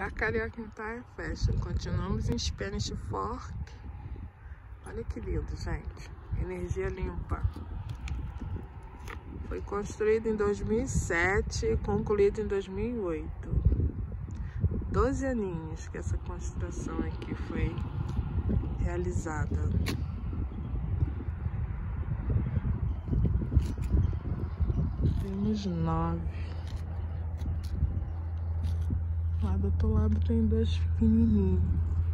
A Carioca Tire Fashion. Continuamos em Spanish Fork. Olha que lindo, gente. Energia limpa. Foi construído em 2007 e concluído em 2008. 12 aninhos que essa construção aqui foi realizada. Temos 9. Lá do outro lado tem 2 pequenininhos.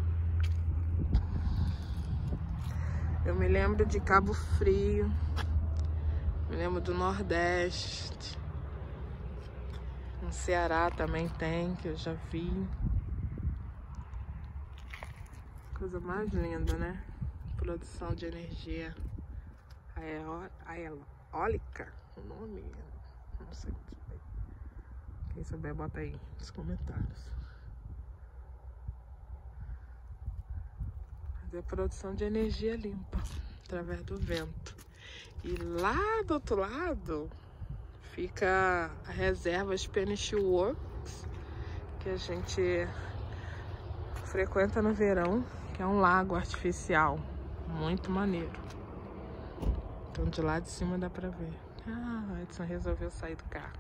Eu me lembro de Cabo Frio. Me lembro do Nordeste. No Ceará também tem, que eu já vi. Coisa mais linda, né? Produção de energia eólica. O nome? Não sei. Quem souber, bota aí nos comentários. Fazer produção de energia limpa através do vento. E lá do outro lado fica a reserva Spanish Works, que a gente frequenta no verão, que é um lago artificial. Muito maneiro. Então de lá de cima dá pra ver. Ah, o Edson resolveu sair do carro.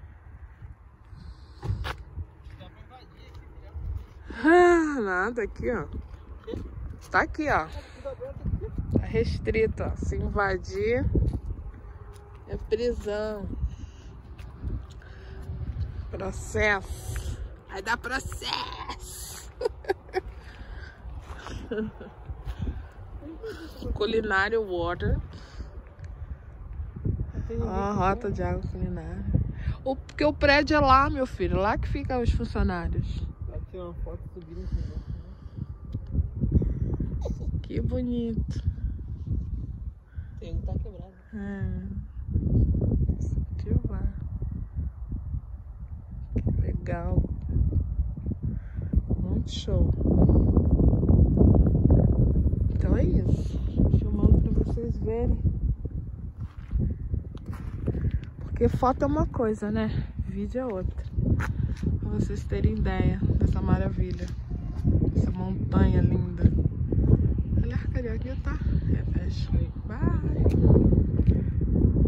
Ah, nada aqui, ó. Tá aqui, ó. Tá restrito, ó. Se invadir é prisão. Processo. Vai dar processo. Culinário Water. Ó, rota de água culinária. Porque o prédio é lá, meu filho. Lá que ficam os funcionários. Tem uma foto subindo aqui, né? Que bonito. Tem um que tá quebrado. Deixa eu ver. Que legal. Muito show. Então é isso. Filmando pra vocês verem. Porque foto é uma coisa, né? Vídeo é outra. Pra vocês terem ideia dessa maravilha. Essa montanha linda. Olha a Carioquinha, tá? É, fecha. Bye!